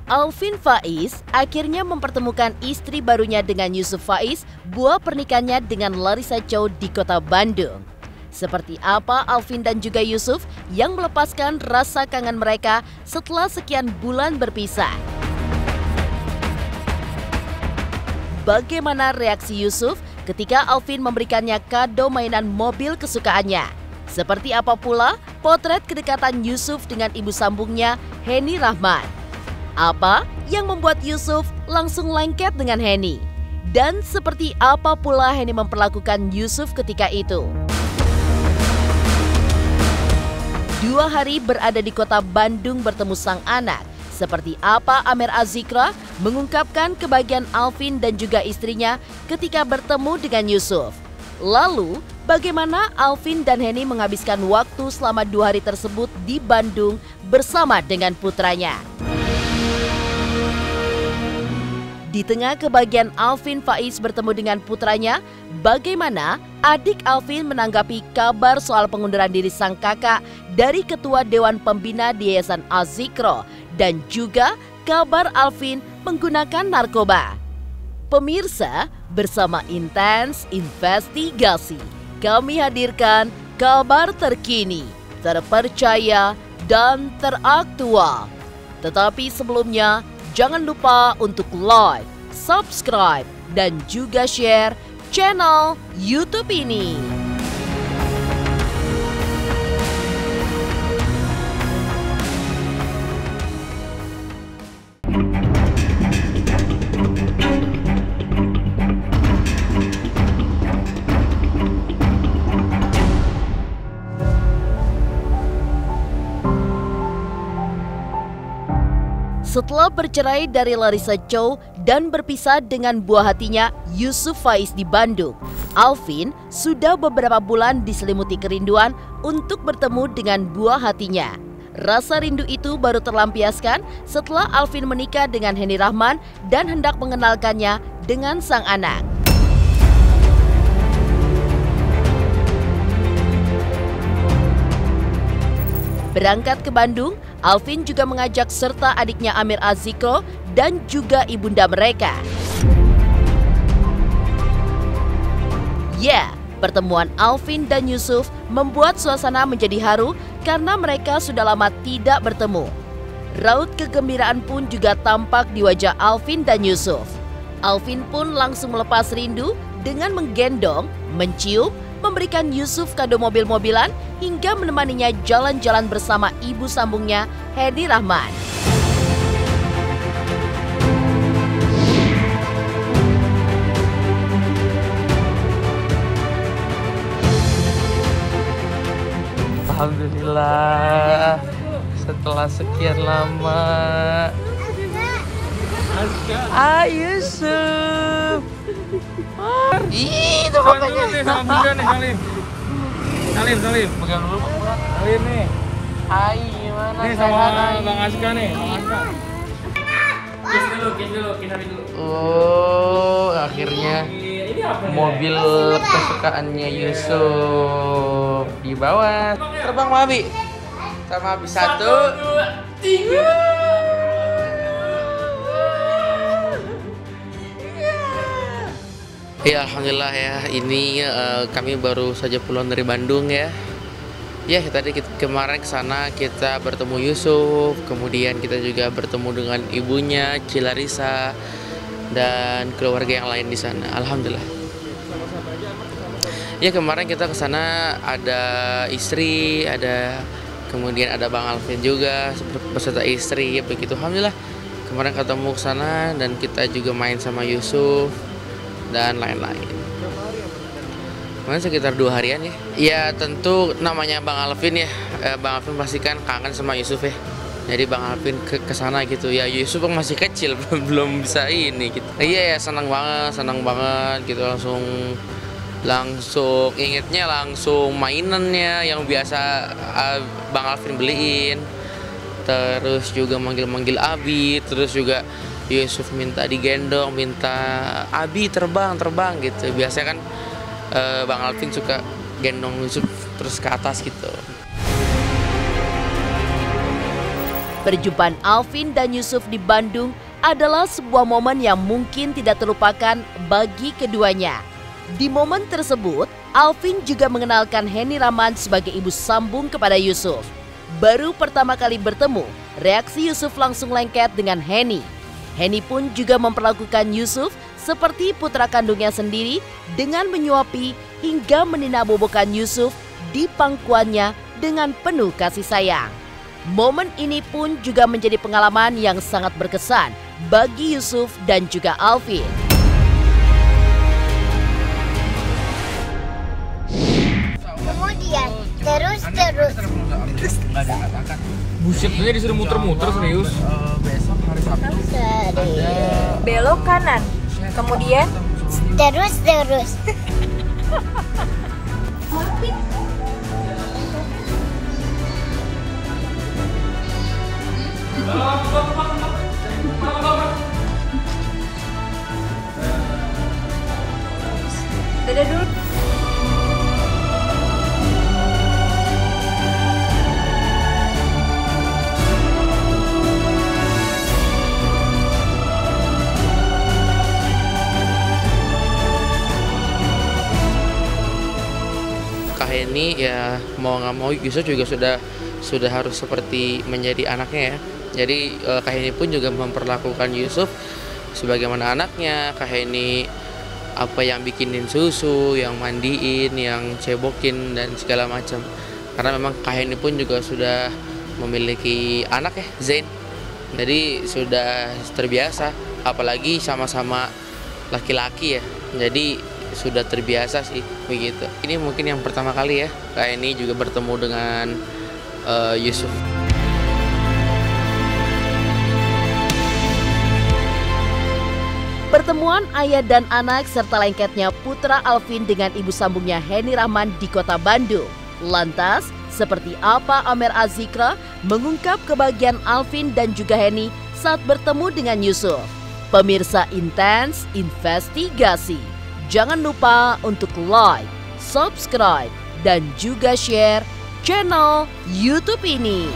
Alvin Faiz akhirnya mempertemukan istri barunya dengan Yusuf Faiz, buah pernikahannya dengan Larissa Chow di kota Bandung. Seperti apa Alvin dan juga Yusuf yang melepaskan rasa kangen mereka setelah sekian bulan berpisah? Bagaimana reaksi Yusuf ketika Alvin memberikannya kado mainan mobil kesukaannya? Seperti apa pula potret kedekatan Yusuf dengan ibu sambungnya, Henny Rahman? Apa yang membuat Yusuf langsung lengket dengan Henny? Dan seperti apa pula Henny memperlakukan Yusuf ketika itu? 2 hari berada di kota Bandung bertemu sang anak. Seperti apa Amer Azikra mengungkapkan kebahagiaan Alvin dan juga istrinya ketika bertemu dengan Yusuf? Lalu, bagaimana Alvin dan Henny menghabiskan waktu selama 2 hari tersebut di Bandung bersama dengan putranya? Di tengah kebahagiaan Alvin Faiz bertemu dengan putranya, bagaimana adik Alvin menanggapi kabar soal pengunduran diri sang kakak dari Ketua Dewan Pembina di Yayasan Azikra dan juga kabar Alvin menggunakan narkoba? Pemirsa, bersama Intens Investigasi, kami hadirkan kabar terkini, terpercaya, dan teraktual. Tetapi sebelumnya, jangan lupa untuk like, subscribe, dan juga share channel YouTube ini. Setelah bercerai dari Larissa Chow dan berpisah dengan buah hatinya Yusuf Faiz di Bandung, Alvin sudah beberapa bulan diselimuti kerinduan untuk bertemu dengan buah hatinya. Rasa rindu itu baru terlampiaskan setelah Alvin menikah dengan Henny Rahman dan hendak mengenalkannya dengan sang anak. Berangkat ke Bandung, Alvin juga mengajak serta adiknya Amer Azikra dan juga ibunda mereka. Ya, pertemuan Alvin dan Yusuf membuat suasana menjadi haru karena mereka sudah lama tidak bertemu. Raut kegembiraan pun juga tampak di wajah Alvin dan Yusuf. Alvin pun langsung melepas rindu dengan menggendong, mencium, memberikan Yusuf kado mobil-mobilan hingga menemaninya jalan-jalan bersama ibu sambungnya, Henny Rahman. Alhamdulillah, setelah sekian lama. Yusuf. Itu makanya. Salim. Pegang dulu. Salim nih. Gimana? Nih sama Bang Aska nih. Bang Aska. Kiss dulu. Oh, akhirnya mobil kesukaannya Yusuf dibawa. Terbang Mabi. Sama Abi 1, 2, 3. Ya alhamdulillah ya, ini kami baru saja pulang dari Bandung ya. Ya tadi kemarin ke sana kita bertemu Yusuf, kemudian kita juga bertemu dengan ibunya, Larissa, dan keluarga yang lain di sana. Alhamdulillah. Ya kemarin kita ke sana ada istri, kemudian ada Bang Alvin juga beserta istri, ya begitu. Alhamdulillah kemarin ketemu ke sana dan kita juga main sama Yusuf dan lain-lain. Kemarin sekitar 2 harian ya. Ya tentu namanya Bang Alvin ya, Bang Alvin pasti kan kangen sama Yusuf ya. Jadi Bang Alvin ke sana gitu ya. Yusuf masih kecil belum bisa ini gitu. Iya ya, senang banget gitu, langsung ingetnya langsung mainannya yang biasa Bang Alvin beliin. Terus juga manggil Abi, terus juga Yusuf minta digendong, minta Abi terbang gitu. Biasanya kan Bang Alvin suka gendong Yusuf terus ke atas gitu. Perjumpaan Alvin dan Yusuf di Bandung adalah sebuah momen yang mungkin tidak terlupakan bagi keduanya. Di momen tersebut, Alvin juga mengenalkan Henny Rahman sebagai ibu sambung kepada Yusuf. Baru pertama kali bertemu, reaksi Yusuf langsung lengket dengan Henny. Henny pun juga memperlakukan Yusuf seperti putra kandungnya sendiri dengan menyuapi hingga meninabobokan Yusuf di pangkuannya dengan penuh kasih sayang. Momen ini pun juga menjadi pengalaman yang sangat berkesan bagi Yusuf dan juga Alvin. Kemudian terus. Buset, dia disuruh muter-muter serius. Besok hari Sabtu Belok kanan. Kemudian terus. Dadah dulu. Kak Henny ya mau nggak mau Yusuf juga sudah harus seperti menjadi anaknya ya. Jadi Kak Henny pun juga memperlakukan Yusuf sebagaimana anaknya. Kak Henny apa yang bikinin susu, yang mandiin, yang cebokin dan segala macam. Karena memang Kak Henny pun juga sudah memiliki anak ya, Zain. Jadi sudah terbiasa, apalagi sama-sama laki-laki ya. Jadi sudah terbiasa sih begitu. Ini mungkin yang pertama kali ya Kak Henny juga bertemu dengan Yusuf. Pertemuan ayah dan anak serta lengketnya putra Alvin dengan ibu sambungnya Henny Rahman di kota Bandung. Lantas, seperti apa Amer Azikra mengungkap kebahagiaan Alvin dan juga Henny saat bertemu dengan Yusuf? Pemirsa Intens Investigasi, jangan lupa untuk like, subscribe, dan juga share channel YouTube ini.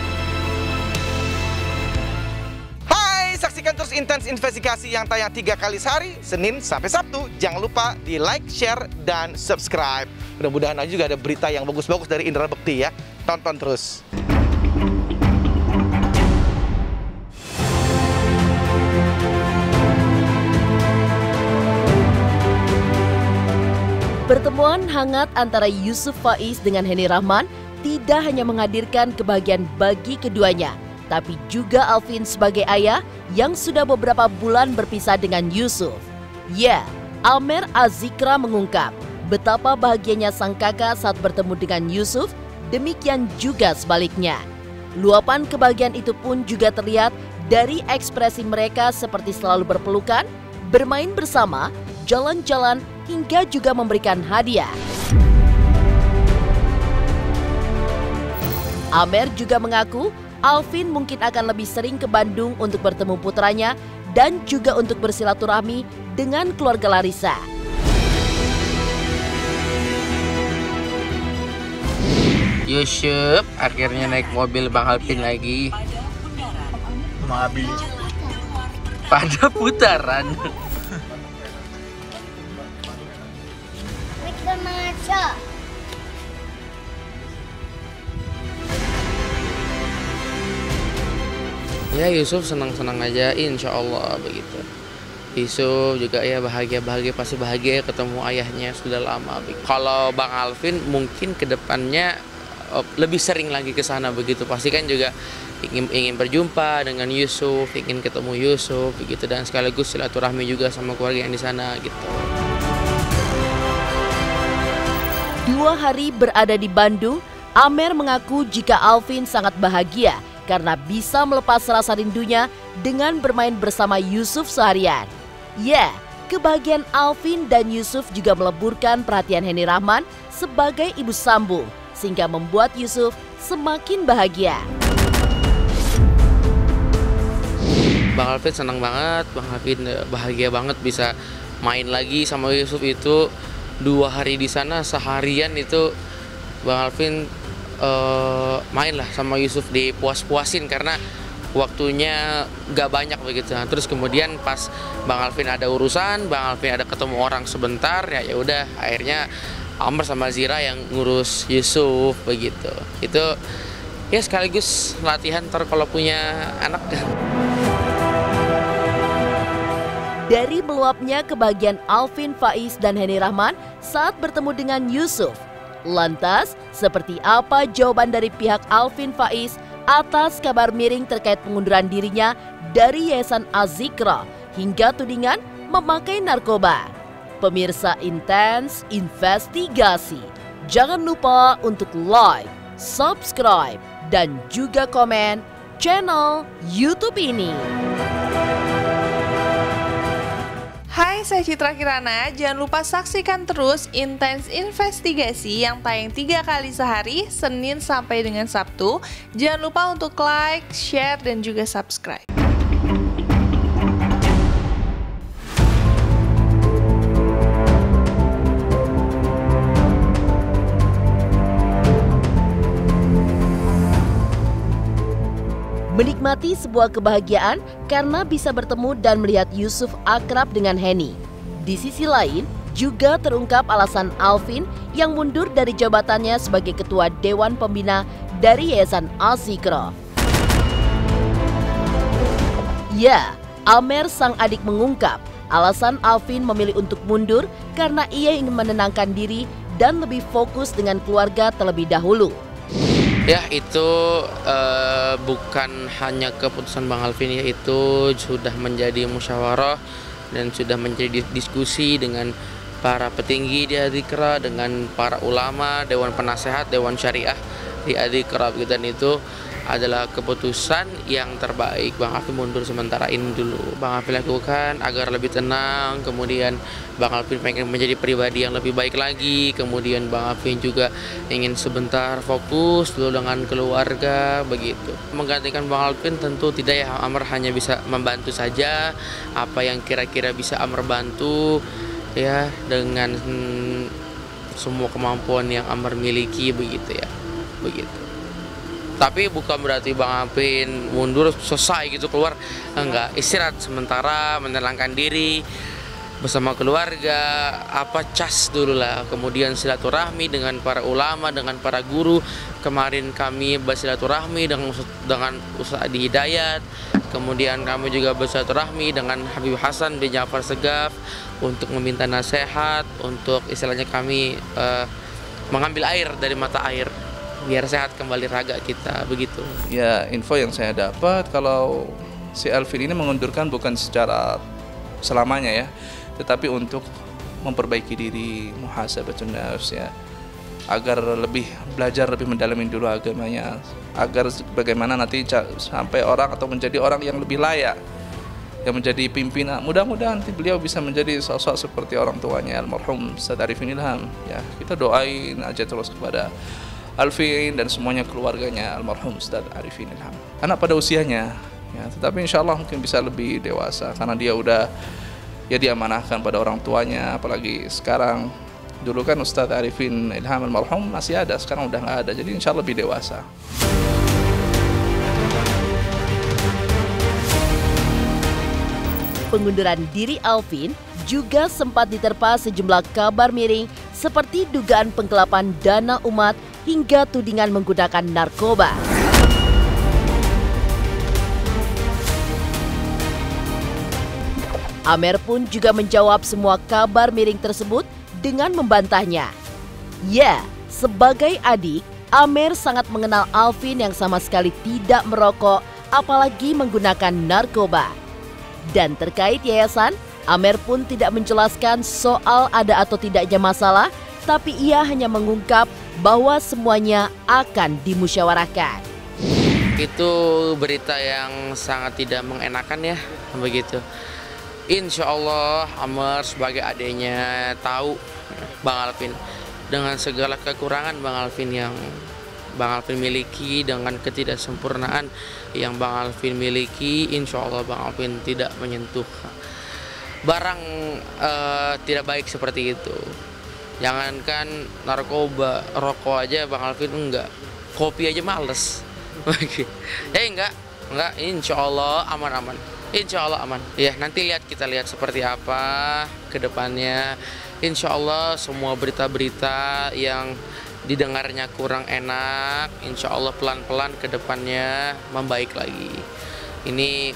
Saksikan terus Intens Investigasi yang tayang 3 kali sehari, Senin sampai Sabtu. Jangan lupa di like, share, dan subscribe. Mudah-mudahan aja juga ada berita yang bagus-bagus dari Indra Bekti ya. Tonton terus. Pertemuan hangat antara Yusuf Faiz dengan Henny Rahman tidak hanya menghadirkan kebahagiaan bagi keduanya, tapi juga Alvin sebagai ayah yang sudah beberapa bulan berpisah dengan Yusuf. Ya, Amer Azikra mengungkap betapa bahagianya sang kakak saat bertemu dengan Yusuf, demikian juga sebaliknya. Luapan kebahagiaan itu pun juga terlihat dari ekspresi mereka seperti selalu berpelukan, bermain bersama, jalan-jalan, hingga juga memberikan hadiah. Amer juga mengaku Alvin mungkin akan lebih sering ke Bandung untuk bertemu putranya dan juga untuk bersilaturahmi dengan keluarga Larissa. Yusuf akhirnya naik mobil Bang Alvin lagi. Pada putaran. Ya Yusuf senang-senang aja, insya Allah begitu. Yusuf juga ya bahagia pasti bahagia ketemu ayahnya sudah lama. Kalau Bang Alvin mungkin kedepannya lebih sering lagi ke sana begitu. Pasti kan juga ingin berjumpa dengan Yusuf, ingin ketemu Yusuf begitu, dan sekaligus silaturahmi juga sama keluarga yang di sana gitu. 2 hari berada di Bandung, Amer mengaku jika Alvin sangat bahagia karena bisa melepas rasa rindunya dengan bermain bersama Yusuf seharian. Ya, kebahagiaan Alvin dan Yusuf juga meleburkan perhatian Henny Rahman sebagai ibu sambung, sehingga membuat Yusuf semakin bahagia. Bang Alvin senang banget, Bang Alvin bahagia banget bisa main lagi sama Yusuf. Itu 2 hari di sana, seharian itu Bang Alvin main lah sama Yusuf, dipuas-puasin karena waktunya nggak banyak begitu. Nah, terus kemudian pas Bang Alvin ada urusan, Bang Alvin ada ketemu orang sebentar, ya udah akhirnya Amr sama Zira yang ngurus Yusuf begitu. Itu ya sekaligus latihan ntar kalau punya anak. Dari meluapnya kebahagiaan Alvin Faiz dan Henny Rahman saat bertemu dengan Yusuf. Lantas, seperti apa jawaban dari pihak Alvin Faiz atas kabar miring terkait pengunduran dirinya dari Yayasan Az-Zikra hingga tudingan memakai narkoba? Pemirsa Intens Investigasi, jangan lupa untuk like, subscribe, dan juga komen channel YouTube ini. Hai, saya Citra Kirana. Jangan lupa saksikan terus Intens Investigasi yang tayang 3 kali sehari, Senin sampai dengan Sabtu. Jangan lupa untuk like, share, dan juga subscribe. Menikmati sebuah kebahagiaan karena bisa bertemu dan melihat Yusuf akrab dengan Henny. Di sisi lain, juga terungkap alasan Alvin yang mundur dari jabatannya sebagai Ketua Dewan Pembina dari Yayasan Az-Zikra. Ya, Amer sang adik mengungkap alasan Alvin memilih untuk mundur karena ia ingin menenangkan diri dan lebih fokus dengan keluarga terlebih dahulu. Ya, itu bukan hanya keputusan Bang Alvin ya, itu sudah menjadi musyawarah dan sudah menjadi diskusi dengan para petinggi di Az-Zikra, dengan para ulama, dewan penasehat, dewan syariah di Az-Zikra, dan itu adalah keputusan yang terbaik. Bang Alvin mundur sementara ini dulu. Bang Alvin lakukan agar lebih tenang, kemudian Bang Alvin pengen menjadi pribadi yang lebih baik lagi, kemudian Bang Alvin juga ingin sebentar fokus dulu dengan keluarga begitu. Menggantikan Bang Alvin tentu tidak ya, Amr hanya bisa membantu saja apa yang kira-kira bisa Amr bantu ya, dengan semua kemampuan yang Amr miliki begitu ya, begitu. Tapi bukan berarti Bang Alvin mundur selesai gitu keluar, enggak, istirahat sementara, menenangkan diri bersama keluarga, cas dulu lah, kemudian silaturahmi dengan para ulama, dengan para guru. Kemarin kami bersilaturahmi dengan Ustaz Adi Hidayat, kemudian kami juga bersilaturahmi dengan Habib Hasan bin Ja'far Segaf untuk meminta nasihat, untuk istilahnya kami mengambil air dari mata air biar sehat kembali raga kita begitu. Ya, info yang saya dapat kalau si Alvin ini mengundurkan bukan secara selamanya ya, tetapi untuk memperbaiki diri, muhasabatun nafs ya, agar lebih belajar, lebih mendalami dulu agamanya, agar bagaimana nanti sampai orang atau menjadi orang yang lebih layak, yang menjadi pimpinan. Mudah-mudahan nanti beliau bisa menjadi sosok seperti orang tuanya almarhum Ustaz Arifin Ilham ya. Kita doain aja terus kepada Alvin dan semuanya keluarganya almarhum Ustaz Arifin Ilham. Anak pada usianya ya, tetapi insya Allah mungkin bisa lebih dewasa karena dia udah ya diamanahkan pada orang tuanya. Apalagi sekarang, dulu kan Ustaz Arifin Ilham almarhum masih ada, sekarang udah nggak ada, jadi insya Allah lebih dewasa. Pengunduran diri Alvin juga sempat diterpa sejumlah kabar miring seperti dugaan penggelapan dana umat hingga tudingan menggunakan narkoba. Amer pun juga menjawab semua kabar miring tersebut dengan membantahnya. Ya, sebagai adik, Amer sangat mengenal Alvin yang sama sekali tidak merokok, apalagi menggunakan narkoba. Dan terkait yayasan, Amer pun tidak menjelaskan soal ada atau tidaknya masalah, tapi ia hanya mengungkap bahwa semuanya akan dimusyawarahkan. Itu berita yang sangat tidak mengenakan ya, begitu. Insya Allah Amer sebagai adiknya tahu Bang Alvin dengan segala kekurangan Bang Alvin yang Bang Alvin miliki, dengan ketidaksempurnaan yang Bang Alvin miliki. Insya Allah Bang Alvin tidak menyentuh barang tidak baik seperti itu. Jangankan narkoba, rokok aja Bang Alvin enggak. kopi aja males. Enggak, insya Allah aman-aman. Insya Allah aman. Ya, nanti kita lihat seperti apa ke depannya. Insya Allah semua berita-berita yang didengarnya kurang enak, insya Allah pelan-pelan ke depannya membaik lagi. Ini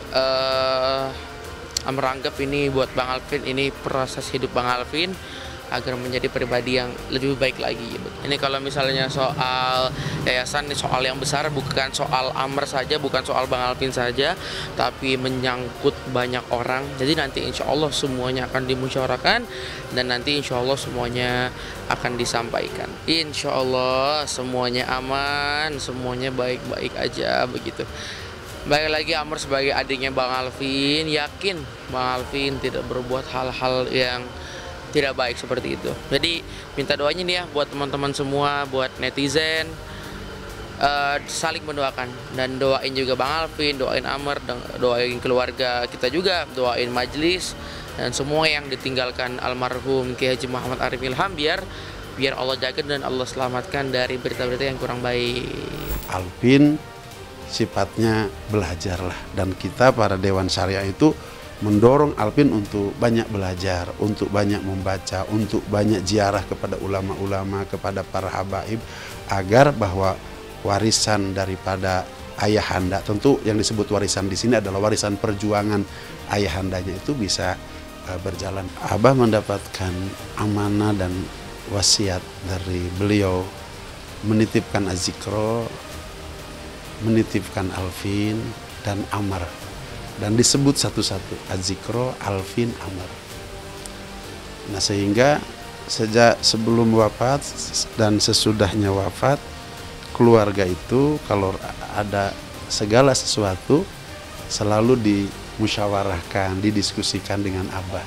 meranggap ini buat Bang Alvin, ini proses hidup Bang Alvin agar menjadi pribadi yang lebih baik lagi. Ini kalau misalnya soal yayasan, ini soal yang besar, bukan soal Amr saja, bukan soal Bang Alvin saja, tapi menyangkut banyak orang. Jadi nanti insya Allah semuanya akan dimusyawarahkan dan nanti insya Allah semuanya akan disampaikan. Insya Allah semuanya aman, semuanya baik-baik aja begitu. Baik lagi Amr sebagai adiknya Bang Alvin, yakin Bang Alvin tidak berbuat hal-hal yang tidak baik seperti itu. Jadi minta doanya nih ya buat teman-teman semua, buat netizen, saling mendoakan dan doain juga Bang Alvin, doain Amr, doain keluarga kita juga, doain majelis dan semua yang ditinggalkan almarhum Kiai Haji Muhammad Arif Ilham biar Allah jaga dan Allah selamatkan dari berita-berita yang kurang baik. Alvin sifatnya belajarlah, dan kita para Dewan Syariah itu mendorong Alvin untuk banyak belajar, untuk banyak membaca, untuk banyak ziarah kepada ulama-ulama, kepada para habaib, agar bahwa warisan daripada ayahanda, tentu yang disebut warisan di sini adalah warisan perjuangan ayahandanya, itu bisa berjalan. Abah mendapatkan amanah dan wasiat dari beliau, menitipkan Az-Zikro, menitipkan Alvin dan Amr, dan disebut satu-satu Az-Zikro, Alvin, Amr. Nah, sehingga sejak sebelum wafat dan sesudahnya wafat, keluarga itu kalau ada segala sesuatu selalu dimusyawarahkan, didiskusikan dengan Abah.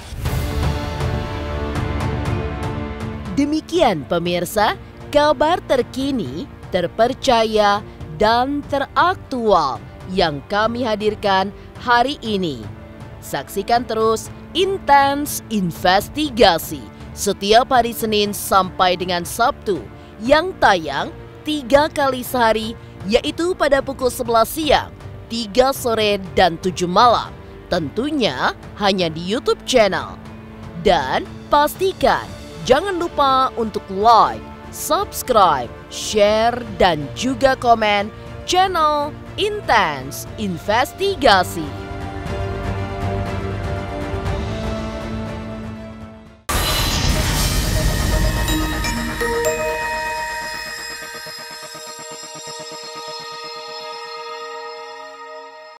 Demikian pemirsa, kabar terkini, terpercaya, dan teraktual yang kami hadirkan hari ini. Saksikan terus Intens Investigasi setiap hari Senin sampai dengan Sabtu yang tayang 3 kali sehari, yaitu pada pukul 11 siang, 3 sore, dan 7 malam. Tentunya hanya di YouTube channel. Dan pastikan jangan lupa untuk like, subscribe, share, dan juga komen channel Intens Investigasi.